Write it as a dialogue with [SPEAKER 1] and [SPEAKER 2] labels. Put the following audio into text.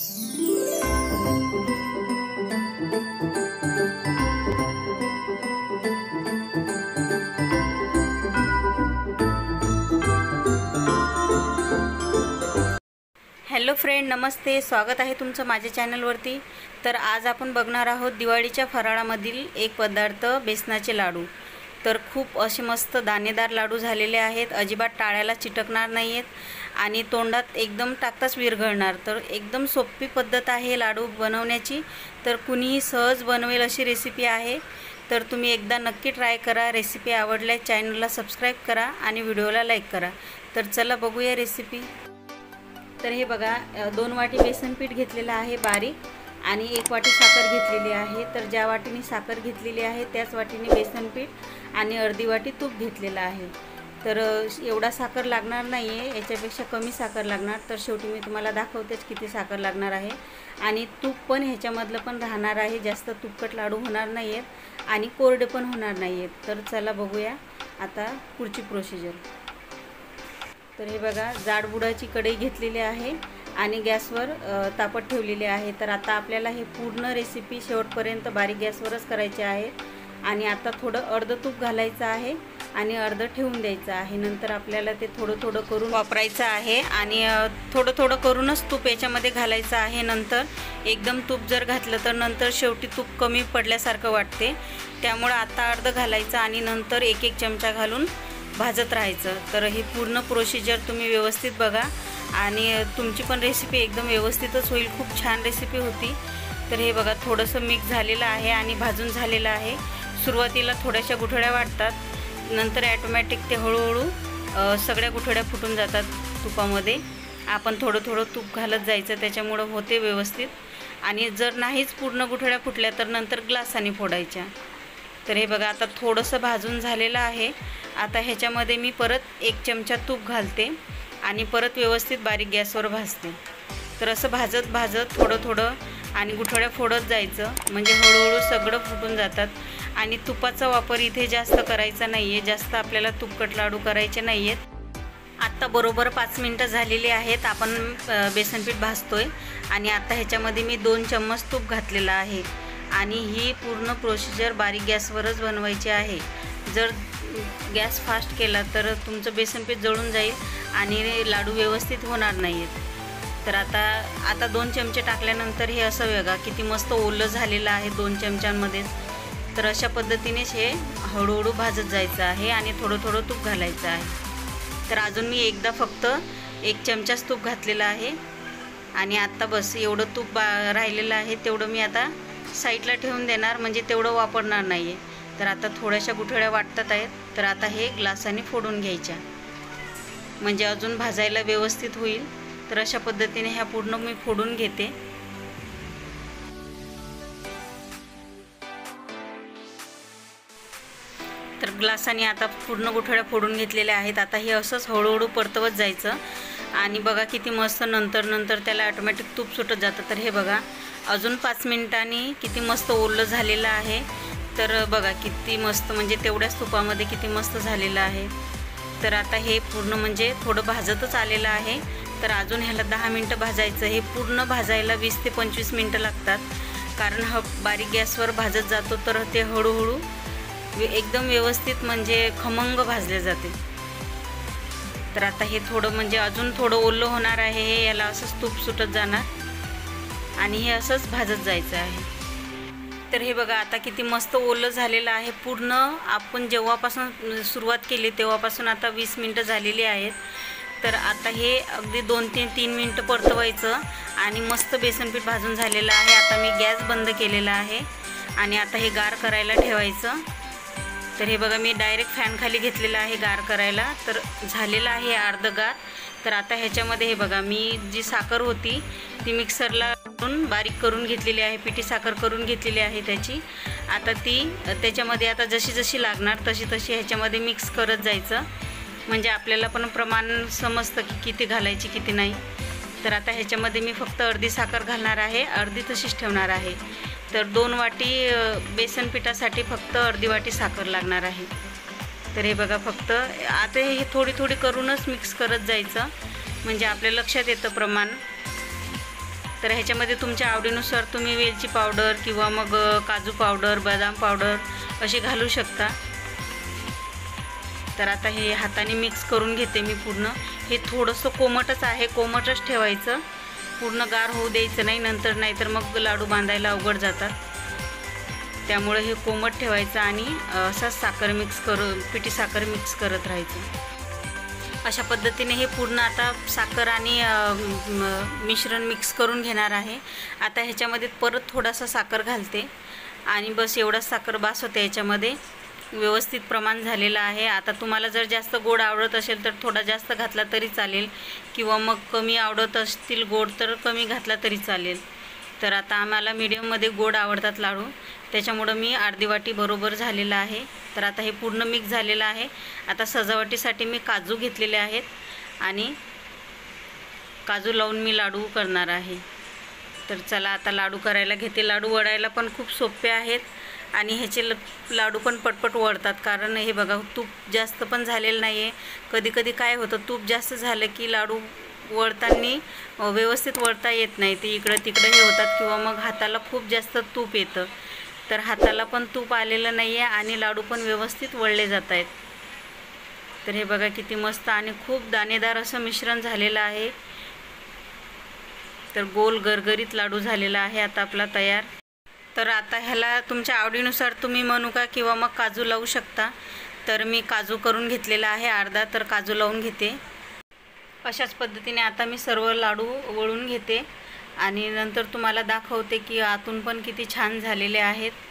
[SPEAKER 1] Hello friend, नमस्ते. स्वागत आहे तुमचं माझ्या चॅनलवरती. तर आज आपण बघणार आहोत दिवाळीच्या फराळामधील एक पदार्थ, बेसनाचे लाडू. तर खूप असे मस्त दाणेदार लाडू झालेले आहेत. अजिबात टाळ्याला चिटकणार नाही आहेत आणि तोंडात एकदम टाकताच विरघळणार. तर एकदम सोपी पद्धत आहे लाडू बनवण्याची. तर कुणीही सहज बनवेल अशी रेसिपी आहे. तर तुम्ही एकदा नक्की ट्राय करा. रेसिपी आवडल्यास चॅनलला सबस्क्राईब करा आणि व्हिडिओला लाईक करा. तर चला बघूया रेसिपी. तर हे बघा, 2 वाटी बेसन पीठ घेतलेलं आहे बारीक आणि 1 वाटी साखर घेतलेली आहे. तर ज्या वाटीने साखर घेतलेली आहे त्याच वाटीने बेसन पीठ आणि अर्धी वाटी तूप घेतलेलं आहे. तर एवढा साखर लागणार नाही आहे, याच्यापेक्षा कमी साखर लागणार. तर शेवटी मी तुम्हाला दाखवतेच किती साखर लागणार आहे. आणि तूप पण ह्याच्यामधलं पण राहणार आहे. जास्त तुपकट लाडू होणार नाही आहेत आणि कोरडे पण होणार नाही आहेत. तर चला बघूया आता पुढची प्रोसिजर. तर हे बघा, जाडबुडाची कढई घेतलेली आहे आणि गॅसवर तापत ठेवलेली आहे. तर आता आपल्याला हे पूर्ण रेसिपी शेवटपर्यंत बारीक गॅसवरच करायची आहे. आणि आता थोडं अर्ध तूप घालायचं आहे आणि अर्ध ठेवून द्यायचं आहे. नंतर आपल्याला ते थोडं थोडं करून वापरायचं आहे आणि थोडं थोडं करूनच तूप याच्यामध्ये घालायचं आहे. नंतर एकदम तूप जर घातलं तर नंतर शेवटी तूप कमी पडल्यासारखं वाटते. त्यामुळं आता अर्ध घालायचं आणि नंतर 1-1 चमचा घालून भाजत राहायचं. तर ही पूर्ण प्रोसिजर तुम्ही व्यवस्थित बघा आणि तुमची पण रेसिपी एकदम व्यवस्थितच होईल. खूप छान रेसिपी होती. तर हे बघा, थोडंसं मिक्स झालेलं आहे आणि भाजून झालेलं आहे. सुरुवातीला थोड्याशा गुठळ्या वाटतात, नंतर ॲटोमॅटिक ते हळूहळू सगळ्या गुठळ्या फुटून जातात तुपामध्ये. आपण थोडं थोडं तूप घालत जायचं, त्याच्यामुळं होते व्यवस्थित. आणि जर नाहीच पूर्ण गुठळ्या फुटल्या तर नंतर ग्लासाने फोडायच्या. तर हे बघा, आता थोडंसं भाजून झालेलं आहे. आता ह्याच्यामध्ये मी परत 1 चमचा तूप घालते आणि परत व्यवस्थित बारीक गॅसवर भाजते. तर असं भाजत भाजत थोडं थोडं आणि गुठळ्या फोडत जायचं, म्हणजे हळूहळू सगळं फुटून जातात. आणि तुपाचा वापर इथे जास्त करायचा नाही आहे. जास्त आपल्याला तुपकट लाडू करायचे नाही आहेत. आत्ता बरोबर 5 मिनटं झालेली आहेत. आपण बेसनपीठ भाजतोय आणि आता ह्याच्यामध्ये मी 2 चम्मच तूप घातलेलं आहे. आणि ही पूर्ण प्रोसिजर बारीक गॅसवरच बनवायची आहे. जर गॅस फास्ट केला तर तुमचं बेसनपीठ जळून जाईल आणि लाडू व्यवस्थित होणार नाही आहेत. तर आता 2 चमचे टाकल्यानंतर हे असं बघा किती मस्त ओलं झालेलं आहे 2 चमच्यांमध्येच. तर अशा पद्धतीनेच हे हळूहळू भाजत जायचं आहे आणि थोडं थोडं तूप घालायचं आहे. तर अजून मी एकदा फक्त 1 चमचाच तूप घातलेलं आहे आणि आत्ता बस एवढं तूप राहिलेलं आहे. तेवढं मी आता साईडला ठेवून देणार, म्हणजे तेवढं वापरणार नाही आहे. तर आता थोड्याशा गुठळ्या वाटतात आहेत. तर आता हे ग्लासाने फोडून घ्यायच्या, म्हणजे अजून भाजायला व्यवस्थित होईल. तर अशा पद्धतीने ह्या पूर्ण मी फोडून घेते. तर ग्लासाने आता पूर्ण गुठळ्या फोडून घेतलेल्या आहेत. आता हे असंच हळूहळू परतवत जायचं आणि बघा किती मस्त नंतर त्याला ऑटोमॅटिक तूप सुटत जातं. तर हे बघा, अजून 5 मिनिटांनी किती मस्त ओलं झालेलं आहे. तर बघा किती मस्त, म्हणजे तेवढ्याच तुपामध्ये किती मस्त झालेलं आहे. तर आता हे पूर्ण म्हणजे थोडं भाजतच आलेलं आहे. तर अजून ह्याला 10 मिनटं भाजायचं. हे पूर्ण भाजायला 20 ते 25 मिनटं लागतात, कारण बारीक गॅसवर भाजत जातो तर ते हळूहळू एकदम व्यवस्थित म्हणजे खमंग भाजले जाते. तर आता हे थोडं म्हणजे अजून थोडं ओलं होणार आहे. हे याला असंच तूप सुटत जाणार आणि हे असंच भाजत जायचं आहे. तर हे बघा, आता किती मस्त ओलं झालेलं आहे पूर्ण. आपण जेव्हापासून सुरुवात केली तेव्हापासून आता 20 मिनटं झालेली आहेत. तर आता हे अगदी 2 ते 3 मिनटं परतवायचं आणि मस्त बेसनपीठ भाजून झालेलं आहे. आता मी गॅस बंद केलेला आहे आणि आता हे गार करायला ठेवायचं. तर हे बघा, मी डायरेक्ट फॅन खाली घेतलेलं आहे गार करायला. तर झालेलं आहे अर्ध गार. तर आता ह्याच्यामध्ये हे बघा, मी जी साखर होती ती मिक्सरला बारीक करून घेतलेली आहे, पिठी साखर करून घेतलेली आहे त्याची. आता ती त्याच्यामध्ये आता जशी जशी लागणार तशी तशी ह्याच्यामध्ये मिक्स करत जायचं, म्हणजे आपल्याला पण प्रमाण समजतं की किती घालायची किती नाही. तर आता ह्याच्यामध्ये मी फक्त अर्धी साखर घालणार आहे, अर्धी तशीच ठेवणार आहे. तर 2 वाटी बेसन पिठासाठी फक्त अर्धी वाटी साखर लागणार आहे. तर हे बघा, फक्त आता हे थोडी थोडी करूनच मिक्स करत जायचं, म्हणजे आपल्या लक्षात येतं प्रमाण. तर ह्याच्यामध्ये तुमच्या आवडीनुसार तुम्ही वेलची पावडर किंवा मग काजू पावडर, बदाम पावडर असे घालू शकता। तर आता हे हाताने मिक्स करून घेते मी पूर्ण। हे थोडंसं कोमटच आहे, कोमटच ठेवायचं, पूर्ण गार होऊ द्यायचं नाही, नाहीतर मग लाडू बांधायला अवघड जातात। त्यामुळे हे कोमट ठेवायचं आणि असाच साखर मिक्स करून पिठी साखर मिक्स करत राहायचं। अशा पद्धतीने हे पूर्ण आता साखर आणि मिश्रण मिक्स करून घेणार आहे। आता ह्याच्यामध्ये परत थोडासा साखर घालते आणि बस एवढाच साखर बास होते। याच्यामध्ये व्यवस्थित प्रमाण झालेलं आहे। आता तुम्हाला जर जास्त गोड आवडत असेल तर थोडा जास्त घातला तरी चालेल, किंवा मग कमी आवडत असतील गोड तर कमी घातला तरी चालेल। तर आता आम्हाला मीडियममध्ये गोड आवडतात लाडू, त्याच्यामुळं मी अर्धी वाटी बरोबर झालेलं आहे। तर आता हे पूर्ण मिक्स झालेलं आहे। आता सजावटीसाठी मी काजू घेतलेले आहेत आणि काजू लावून मी लाडू करणार आहे। तर चला आता लाडू करायला घेते। लाडू वळायला पण खूप सोपे आहेत आणि ह्याचे लाडू पण पटपट वळतात, कारण हे बघा तूप जास्त पण झालेलं नाही आहे। कधी काय होतं, तूप जास्त झालं की लाडू वळताना व्यवस्थित वळता येत नाही, ते इकडं तिकडं हे होतात, किंवा मग हाताला खूप जास्त तूप येतं। तर हाताला पण तूप आलेलं नाही आहे आणि लाडू पण व्यवस्थित वळले जात आहेत। तर हे बघा किती मस्त आणि खूप दाणेदार असं मिश्रण झालेलं आहे। तर गोल गरगरीत लाडू झालेला आहे आता आपला तयार। तर आता ह्याला तुमच्या आवडीनुसार तुम्ही मनुका किंवा मग काजू लावू शकता। तर मी काजू करून घेतलेला आहे अर्धा, तर काजू लावून घेते। अशाच पद्धतीने आता मी सर्व लाडू वळून घेते आणि नंतर तुम्हाला दाखवते की आतून पण किती छान झालेले आहेत।